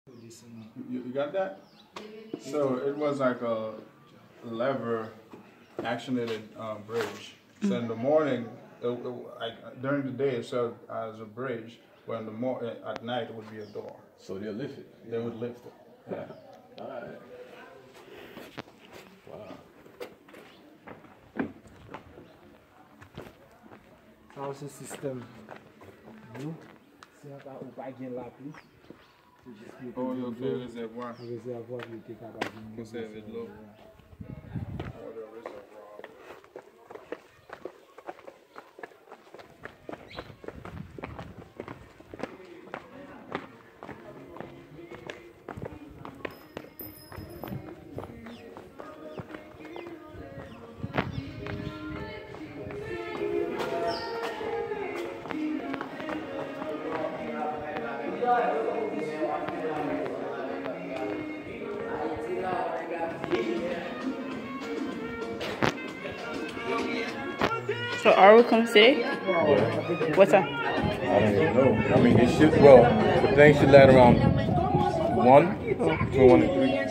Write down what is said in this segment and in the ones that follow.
You got that? So it was like a lever actuated bridge. So in the morning, like during the day it served as a bridge, but in the at night it would be a door. So they'll lift it. They would lift it. Yeah. All right. Wow. Ça c'est système. Nous, si on n'a pas gagné la pluie, Oh, you'll feel réservoir. Réservoir qui était capable de Conserver de l'eau. Or the reservoir. So are we coming today? Yeah. What time? I don't even know. I mean, it should, well, the thing should land around 1, between 1 and 3.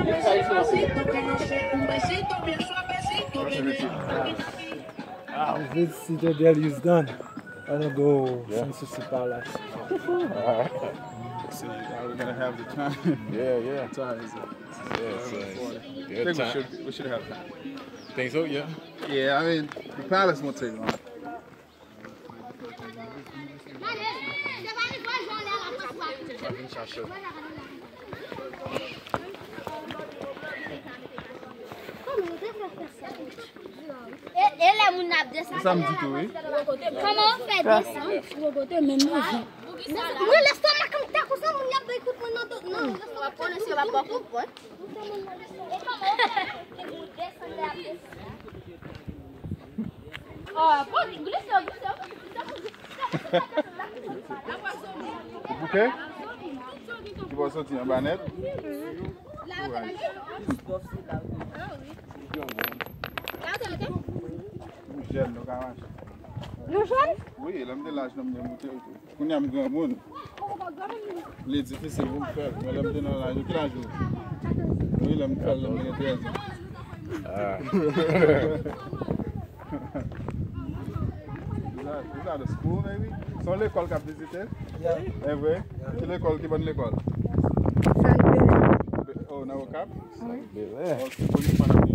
This citadel is done. I don't go Yeah. since it's palace. Alright. See, we're gonna have the time. Yeah. Time is it? Yeah, so, I think we should have time. Think so? Yeah. Yeah, I mean, the palace won't take long. Ele é muito abdescente. Comment on fait descendre? Não, laisse tomar comme t'as comme ça, mon y'a pas écoute mon non, on va prendre si on va pas comprendre. Et comment on fait pour descendre la pièce? Ah, bon, vous laissez O bouquet? Tu vas sortir en banette? O gel no garage. No gel? Oui, il me lâche dans mon bouteille. Quand il y a un grand monde, il est difficile pour me faire. Mais il me donne l'âge. Quel âge? Oui, il me fait le 13 ans. Ah. Is that a school maybe? C'est l'école qu'a visité? Yeah. Eh oui? C'est l'école qui est bonne l'école? Oh, now a cap? Yeah. Oh, c'est connu par la